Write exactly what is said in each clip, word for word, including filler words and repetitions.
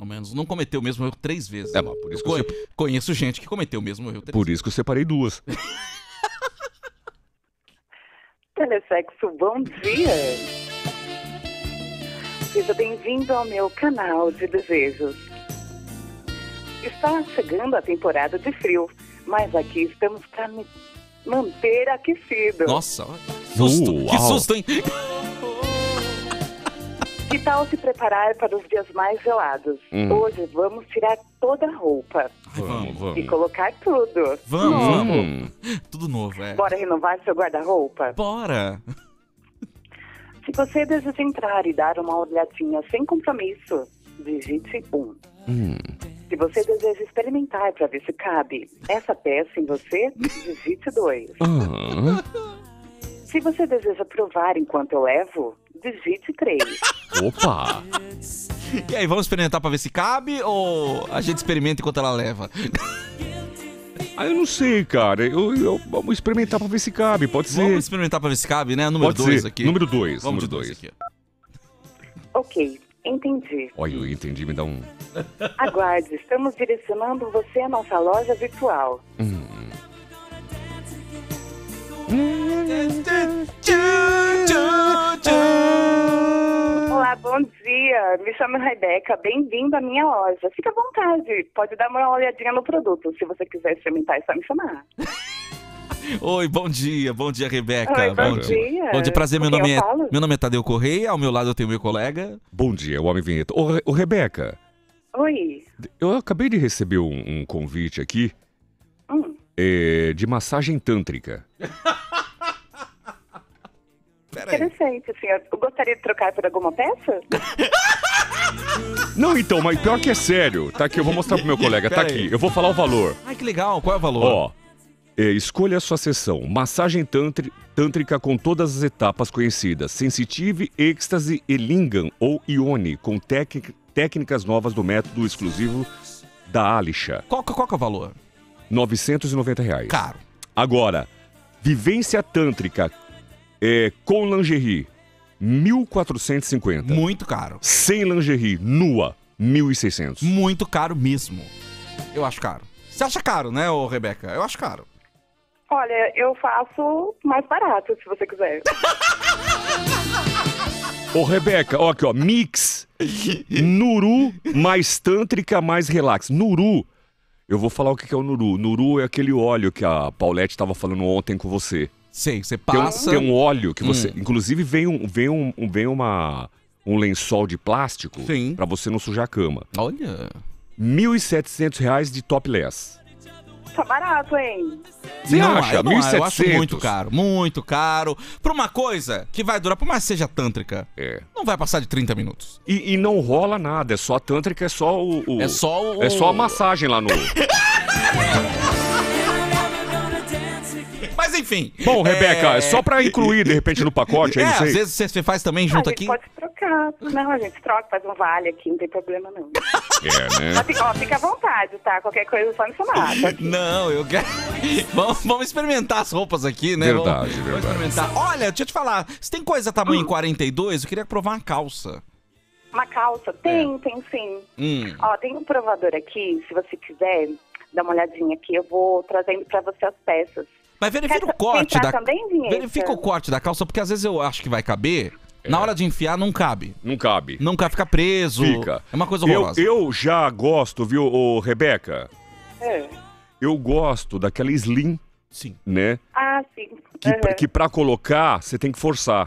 pelo menos. Não cometeu o mesmo erro três vezes. É, mas por isso que Co você... Conheço gente que cometeu o mesmo erro três Por vezes. isso que eu separei duas. Telesexo, bom dia. Seja bem-vindo ao meu canal de desejos. Está chegando a temporada de frio, mas aqui estamos para me manter aquecido. Nossa, que susto, Uau. que susto, hein? Que tal se preparar para os dias mais gelados? Hum. Hoje vamos tirar toda a roupa Ai, vamos, vamos. e colocar tudo. vamos, Novo. vamos. Tudo novo, é. Bora renovar seu guarda-roupa? Bora. Se você deseja entrar e dar uma olhadinha sem compromisso, digite um. Hum. Se você deseja experimentar para ver se cabe essa peça em você, digite dois. Ah. Se você deseja provar enquanto eu levo, digite três. Opa! E aí, vamos experimentar pra ver se cabe ou a gente experimenta enquanto ela leva? Ah, eu não sei, cara. Eu, eu- vamos experimentar pra ver se cabe. Pode ser. Vamos experimentar pra ver se cabe, né? Número Pode dois ser. aqui. Número dois. Vamos Número de dois dois. aqui. Ok, entendi. Olha, eu entendi. Me dá um... Aguarde, estamos direcionando você à nossa loja virtual. Hum. Olá, bom dia. Me chamo Rebeca. Bem-vindo à minha loja. Fique à vontade. Pode dar uma olhadinha no produto. Se você quiser experimentar, é só me chamar. Oi, bom dia, bom dia, Rebeca. Oi, bom dia. Bom dia, prazer, meu Com quem nome, eu é, falo? meu nome é Tadeu Correia, ao meu lado eu tenho meu colega. Bom dia, o Homem Vinheta. Ô, Re- ô, Rebeca, Oi. eu acabei de receber um, um convite aqui Hum. é, de massagem tântrica. Peraí. Interessante, senhor. Eu gostaria de trocar por alguma peça? Não, então, mas pior que é sério. Tá aqui, eu vou mostrar pro meu colega. Tá Pera aí. aqui, eu vou falar o valor. Ai, que legal, qual é o valor? Ó, é, escolha a sua sessão. Massagem tantri- tântrica com todas as etapas conhecidas. Sensitive, êxtase e lingam ou ione, com técnic- técnicas novas do método exclusivo da Alisha. Qual, qual que é o valor? novecentos e noventa reais. Caro. Agora, vivência tântrica é, com lingerie, mil quatrocentos e cinquenta. Muito caro. Sem lingerie, nua, mil e seiscentos. Muito caro mesmo. Eu acho caro. Você acha caro, né, ô Rebeca? Eu acho caro. Olha, eu faço mais barato, se você quiser. Ô, Rebeca, ó aqui, ó, mix, Nuru mais tântrica mais relax. Nuru, eu vou falar o que que é o Nuru. Nuru é aquele óleo que a Paulette estava falando ontem com você. Sei, você Tem um, passa... tem um óleo que você... Hum. Inclusive vem, um, vem, um, um- vem uma, um lençol de plástico Sim. pra você não sujar a cama. Olha... mil e setecentos reais de topless. Tá barato, hein? Você não, acha? eu não, mil e eu acho setecentos. muito caro, muito caro. Pra uma coisa que vai durar, por mais que seja tântrica, É. não vai passar de trinta minutos. E, e não rola nada, é só a tântrica, é só o... o- É só o... É só a massagem lá no... Mas enfim. Bom, Rebeca, é só pra incluir, de repente, no pacote, aí É, não sei. às vezes você faz também Ah, junto a aqui. gente pode trocar. Não, a gente troca, faz um vale aqui, não tem problema não. É, né? Mas fica, ó, fica à vontade, tá? Qualquer coisa é só me chamar. Tá? Não, eu quero... vamos, vamos experimentar as roupas aqui, né? Verdade, vamos, verdade. Vamos experimentar. Olha, deixa eu te falar. Se tem coisa tamanho quarenta e dois, eu queria provar uma calça. Uma calça? Tem, tem sim. Hum. Ó, tem um provador aqui, se você quiser dar uma olhadinha aqui, eu vou trazendo pra você as peças. Mas verifica Quer o corte entrar da... também, Vinheta? Verifica o corte da calça, porque às vezes eu acho que vai caber. Na hora de enfiar, não cabe. Não cabe. Não cabe, fica preso. Fica. É uma coisa Eu, horrorosa. eu já gosto, viu, ô, Rebeca? É. Eu gosto daquela slim, Sim. né? Ah, sim. Que, Uhum. que pra colocar, você tem que forçar.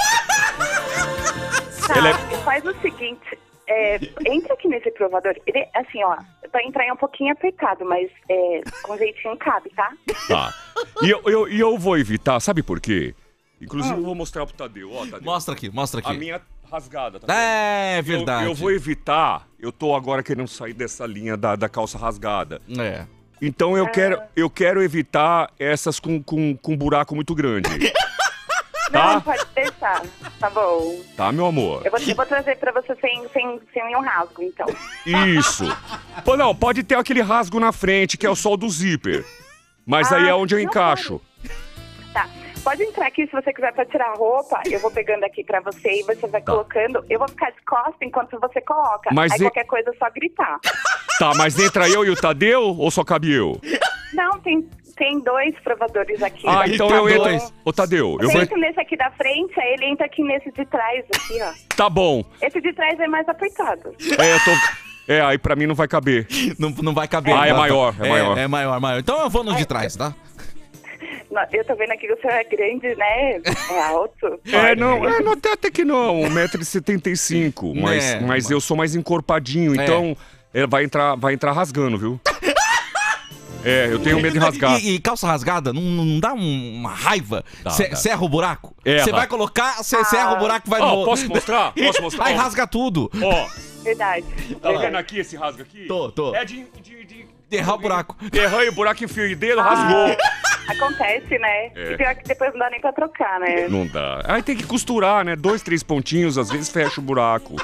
Tá, Ela é- faz o seguinte, é, entra aqui nesse provador, ele, assim, ó, pra entrar é um pouquinho apertado, mas é, com jeitinho cabe, tá? Tá. E eu, eu, e eu vou evitar, sabe por quê? Inclusive, eu vou mostrar pro Tadeu. Ó, Tadeu. Mostra aqui, mostra aqui. A minha rasgada, tá vendo? É verdade. Eu, eu vou evitar, eu tô agora querendo sair dessa linha da, da calça rasgada. É. Então eu, quero, eu quero evitar essas com, com, com buraco muito grande. Tá? Não, pode deixar, tá bom. Tá, meu amor? Eu vou, eu vou trazer pra você sem, sem, sem nenhum rasgo, então. Isso. Pô, não, pode ter aquele rasgo na frente, que é o sol do zíper. Mas aí Ah, é onde eu não encaixo. Tá, Pode entrar aqui se você quiser pra tirar a roupa. Eu vou pegando aqui pra você e você vai Tá. colocando. Eu vou ficar de costas enquanto você coloca. Mas Aí e- qualquer coisa é só gritar. Tá, mas entra eu e o Tadeu ou só cabe eu? Não, tem, tem dois provadores aqui. Ah, então tá eu entro. dois. Ô, Tadeu, eu Você vou. entra nesse aqui da frente, aí ele entra aqui nesse de trás, aqui, ó. Tá bom. Esse de trás é mais apertado. É, eu tô. É, aí pra mim não vai caber. Não, não vai caber. Ah, é Tá, tá. maior, é maior. É maior, maior. Então eu vou no de trás, tá? Não, eu tô vendo aqui que o senhor é grande, né? É alto. É, não, é, não, até, até que não, um metro e setenta e cinco, mas, É, mas eu sou mais encorpadinho, É. então é, vai, entrar, vai entrar rasgando, viu? É, eu tenho medo de rasgar. E, e calça rasgada não, não dá um- uma raiva? Dá, Cê- dá. Serra o buraco? Erra. Você vai colocar, você serra o buraco, vai Ó, no... posso mostrar? Posso mostrar? Aí Ó, rasga tudo. Ó, Verdade. tá Verdade. vendo aqui esse rasgo aqui? Tô, tô. É de... de, de... Errar o buraco. Errei o buraco, enfiei o dedo, rasgou. Acontece, né? É. E pior que depois não dá nem pra trocar, né? Não dá. Aí tem que costurar, né? Dois, três pontinhos, às vezes fecha o buraco.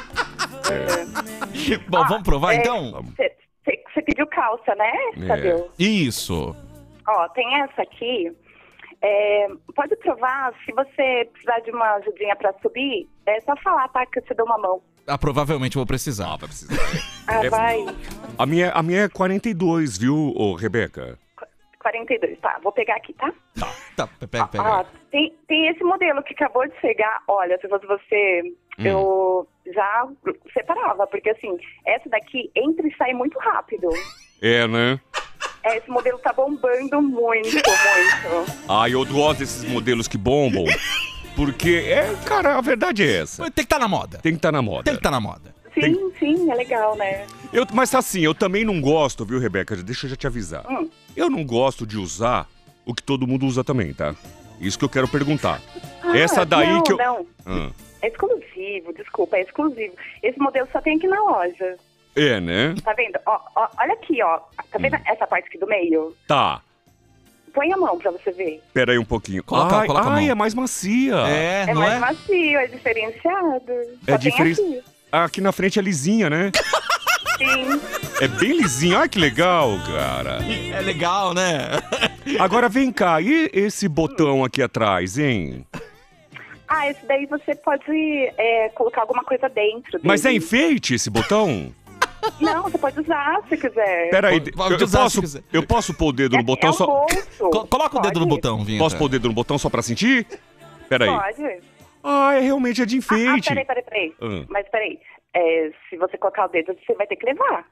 Bom, vamos provar É, então? Você pediu calça, né, É. Tadeu? Isso. Ó, tem essa aqui. É, pode provar, se você precisar de uma ajudinha pra subir, é só falar, tá? Que eu te dou uma mão. Ah, provavelmente vou precisar. Ah, vai precisar. Ah, É- vai. A minha, a minha é quarenta e dois, viu, ô, Rebeca? quarenta e dois, tá? Vou pegar aqui, tá? Tá, pega, pega. Ó, tem, tem esse modelo que acabou de chegar. Olha, se fosse você, Hum. eu já separava, porque assim, essa daqui entra e sai muito rápido. É, né? É, esse modelo tá bombando muito, muito. Ah, eu gosto desses modelos que bombam. Porque, é, cara, a verdade é essa. Tem que estar na moda. Tem que estar na moda. Tem que estar na moda. Sim, sim, é legal, né? Eu, mas assim, eu também não gosto, viu, Rebeca? Deixa eu já te avisar. Hum. Eu não gosto de usar o que todo mundo usa também, tá? Isso que eu quero perguntar. Ah, Essa daí não, que eu... Não, Ah, é exclusivo, desculpa, é exclusivo. Esse modelo só tem aqui na loja. é, né? Tá vendo? Ó, ó, olha aqui, ó. Tá vendo Hum. essa parte aqui do meio? Tá. Põe a mão pra você ver. Pera aí um pouquinho. Coloca- ai, coloca a ai, mão. é mais macia. É, É não mais é? macio, é diferenciado. É Só tem diferen- aqui. Aqui na frente é lisinha, né? Sim. É bem lisinha. Ai, que legal, cara. É legal, né? Agora vem cá, e esse botão aqui atrás, hein? Ah, esse daí você pode é, colocar alguma coisa dentro dele. Mas é enfeite esse botão? Não, você pode usar se quiser. Pera aí, Pode- eu, pode eu usar se posso, quiser. eu posso pôr o dedo no É- botão é um só... bolso. Co- Coloca o dedo no Pode? botão, Vinheta. Posso pôr o dedo no botão só pra sentir? Pera aí. Pode. Ah, é realmente é de Ah, enfeite. peraí, peraí, peraí. Ah. Mas peraí. É, se você colocar o dedo, você vai ter que levar.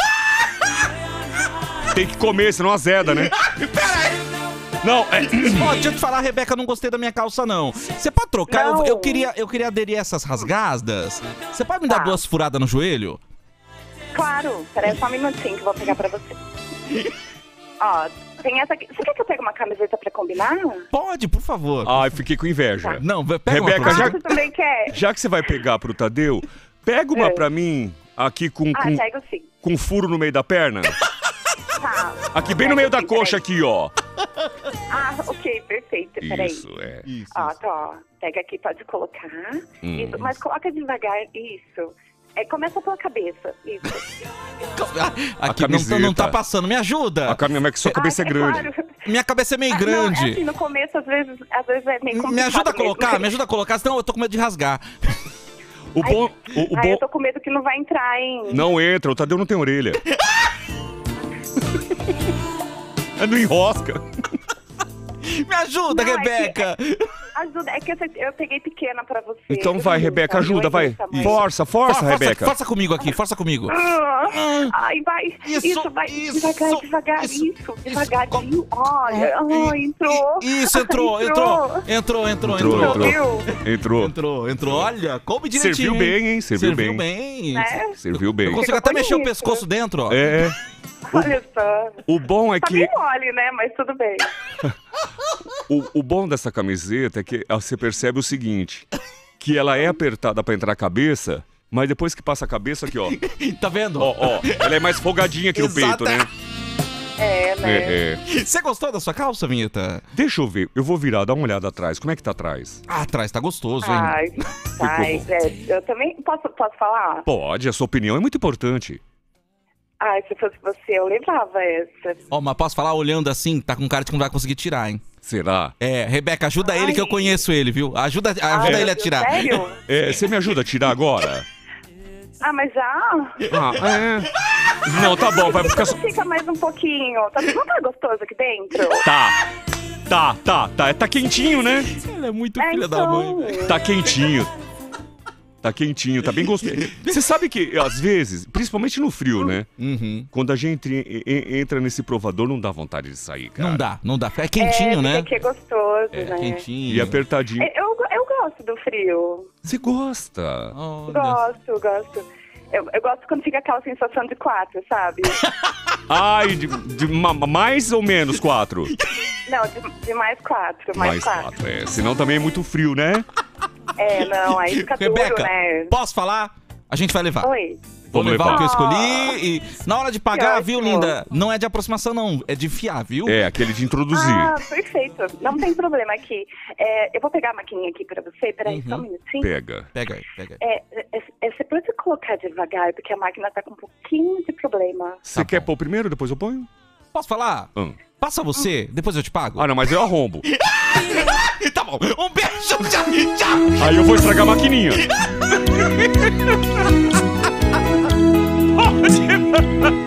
Tem que comer, senão azeda, né? Não, é... Ó, deixa eu te falar, Rebeca, eu não gostei da minha calça, não. Você pode trocar? Eu, Não. eu queria, eu queria aderir a essas rasgadas. Você pode me dar Tá. duas furadas no joelho? Claro. Peraí só um minutinho que eu vou pegar pra você. Ó, tem essa aqui. Você quer que eu pegue uma camiseta pra combinar? Pode, por favor. Ai, fiquei com inveja. Não, vai- pega Rebeca, uma pra já- Ah, você também quer? Já que você vai pegar pro Tadeu, pega uma É. pra mim aqui com, Ah, com, pego sim. com furo no meio da perna. Tá. Aqui bem no meio da coxa aqui, ó. Ah, ok, perfeito. Peraí. Isso, é. Isso, Ó, isso. tá, ó. Pega aqui, pode colocar. Hum. Isso, mas coloca devagar. Isso. É, começa pela cabeça. Isso. Aqui não, tá- camiseta. não tá passando, me ajuda. A caminha, que sua cabeça Ah, é grande. claro. Minha cabeça é meio Ah, grande. Não, é assim, no começo, às vezes, às vezes é meio complicado Me ajuda a colocar, mesmo. me ajuda a colocar, senão eu tô com medo de rasgar. O bom. O, o Ai, bom. eu tô com medo que não vai entrar, hein? Não entra, o Tadeu não tem orelha. É não enrosca. Me ajuda, Não, é que- Rebeca. Ajuda, é que essa- eu peguei pequena pra você. Então vai, Rebeca, ajuda, vai. Força, força, força, Rebeca. força comigo aqui, força comigo. Ah, Ai, vai. Isso, Isso, vai. isso, devagar, devagar. isso, Isso, isso. devagarzinho. Olha, ai, I- entrou. i- Isso, entrou, entrou. Entrou, entrou, Entrou, entrou. entrou. Viu? Entrou. Entrou, entrou. Olha, coube direitinho. Serviu bem, hein? Serviu, Serviu bem. bem. Né? Serviu bem. Eu consigo Fica até mexer o bonito. pescoço dentro, ó. É. Olha só. O bom é Tá que. bem mole, né? Mas tudo bem. O, o bom dessa camiseta é que você percebe o seguinte: que ela é apertada pra entrar a cabeça, mas depois que passa a cabeça aqui, ó. Tá vendo? Ó, ó. Ela é mais folgadinha que o peito, né? É, né? É, é. Você gostou da sua calça, Vinheta? Deixa eu ver. Eu vou virar, dá uma olhada atrás. Como é que tá atrás? Ah, atrás tá gostoso, hein? Ai, ai, bom. é, eu também posso, posso falar? Pode, a sua opinião é muito importante. Ai, se fosse você, eu levava essa. Ó, mas posso falar, olhando assim, tá com cara de que não vai conseguir tirar, hein? Será? É, Rebeca, ajuda Ai. ele que eu conheço ele, viu? Ajuda, ajuda Ai, ele a tirar. Sério? É, você me ajuda a tirar agora? Ah, mas já? Ah, é. Não, tá bom, vai ficar só... Fica mais um pouquinho. Tá, não tá gostoso aqui dentro? Tá. Tá, tá, tá. Tá quentinho, né? Ela é muito É, filha da então. mãe, velho. Tá quentinho. Tá quentinho, tá bem gostoso. Você sabe que, às vezes, principalmente no frio, né? Uhum. Quando a gente en- en- entra nesse provador, não dá vontade de sair, cara. Não dá, não dá. É quentinho, é, né? Porque aqui é gostoso, É, né? quentinho. E apertadinho. É, Eu, eu gosto do frio. Você gosta? Olha. Gosto, gosto. Eu, eu gosto quando fica aquela sensação de quatro, sabe? Ai, de, de ma- mais ou menos quatro? Não, de, de mais quatro, mais, Mais quatro. quatro, é. Senão também é muito frio, né? É, não, aí fica duro, Rebeca, né? posso falar? A gente vai levar. Oi. Vou Vamos levar levar. o que eu escolhi e na hora de pagar, Que viu, ótimo. linda? Não é de aproximação, não. É de fiar, viu? É, aquele de introduzir. Ah, perfeito. Não tem problema aqui. É, eu vou pegar a maquininha aqui pra você. Peraí, só um minutinho. Pega. Pega aí, pega aí. É, é, é, você pode colocar devagar, porque a máquina tá com um pouquinho de problema. Você Tá quer bom. pôr primeiro, depois eu ponho? Posso falar? Hum. Passa você, depois eu te pago. Ah, não, mas eu arrombo. Tá bom. Um beijo, tchau, tchau. Aí eu vou estragar a maquininha. Pode.